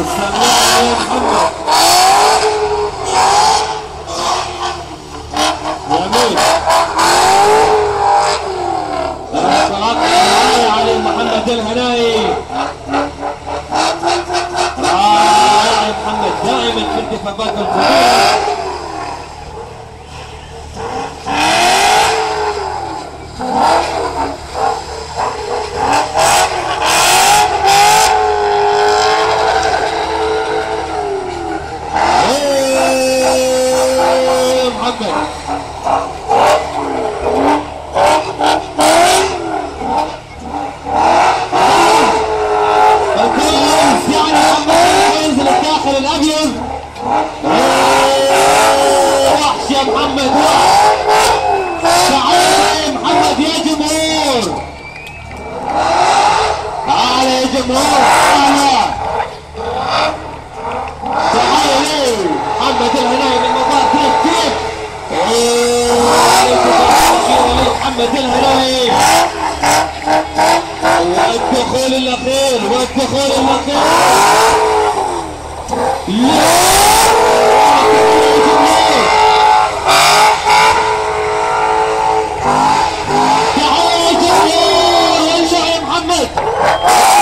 السلام يا محمد. جميل. علي محمد الهنائي. رائع يا محمد دائما في الدفاعات الكبيرة. وحش يا محمد تعال يا محمد يا جمهور. تعال يا جمهور تعال محمد الهنائي من مباراة كيف محمد الهنائي. والدخول الاخير تعال يا جمهور. ارجع يا محمد.